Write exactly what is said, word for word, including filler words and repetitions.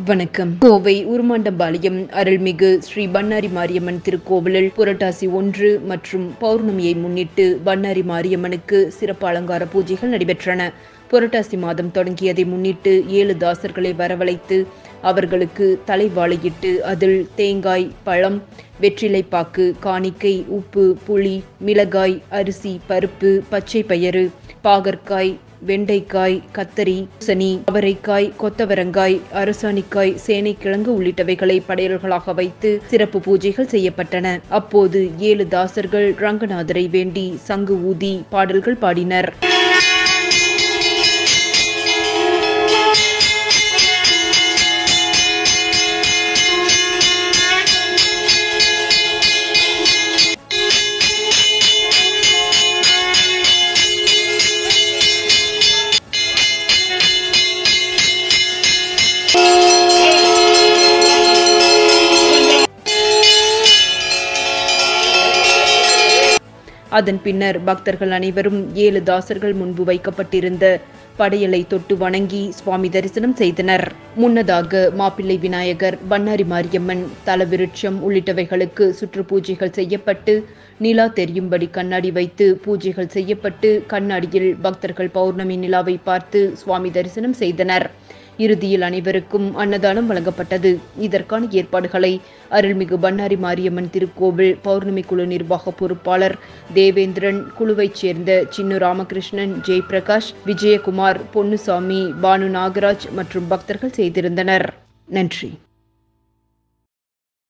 வணக்கம். கோவை உருமாண்டம்பாளையம் அருள்மிகு ஸ்ரீ பண்ணாரி மாரியம்மன் திருக்கோவிலில் புரட்டாசி ஒன்று மற்றும் பௌர்ணமியை முன்னிட்டு பண்ணாரி மாரியம்மனுக்கு சிறப்பு அலங்கார பூஜைகள் நடைபெற்றன. புரட்டாசி மாதம் தொடங்கியதை முன்னிட்டு ஏழு தாசர்களை வரவழைத்து அவர்களுக்கு தலைவாழையிட்டு அதில் தேங்காய், பழம், வெற்றிலைப்பாக்கு, காணிக்கை, உப்பு, புளி, மிளகாய், அரிசி, பருப்பு, பச்சை பயறு, பாகற்காய், வெண்டைக்காய், கத்தரி, சனி, அவரைக்காய், கொத்தவரங்காய், அரசாணிக்காய், சேனைக்கிழங்கு உள்ளிட்டவைகளை படையல்களாக வைத்து சிறப்பு பூஜைகள் செய்யப்பட்டன. அப்போது ஏழு தாசர்கள் ரங்கநாதரை வேண்டி சங்கு ஊதி பாடல்கள் பாடினர். அதன் பின்னர் பக்தர்கள் அனைவரும் ஏழு தாசர்கள் முன்பு வைக்கப்பட்டிருந்த படையலை தொட்டு வணங்கி சுவாமி தரிசனம் செய்தனர். முன்னதாக மாப்பிள்ளை விநாயகர், பண்ணாரி மாரியம்மன், தலவிருட்சம் உள்ளிட்டவைகளுக்கு சுற்று பூஜைகள் செய்யப்பட்டு நிலா தெரியும்படி கண்ணாடி வைத்து பூஜைகள் செய்யப்பட்டு கண்ணாடியில் பக்தர்கள் பௌர்ணமி நிலாவை பார்த்து சுவாமி தரிசனம் செய்தனர். இறுதியில் அனைவருக்கும் அன்னதானம் வழங்கப்பட்டது. இதற்கான ஏற்பாடுகளை அருள்மிகு பண்ணாரி மாரியம்மன் திருக்கோவில் பௌர்ணமி குழு நிர்வாக பொறுப்பாளர் தேவேந்திரன், குழுவைச் சேர்ந்த சின்னு ராமகிருஷ்ணன், ஜெயபிரகாஷ், விஜயகுமார், பொன்னுசாமி, பானு நாகராஜ் மற்றும் பக்தர்கள் செய்திருந்தனர். நன்றி.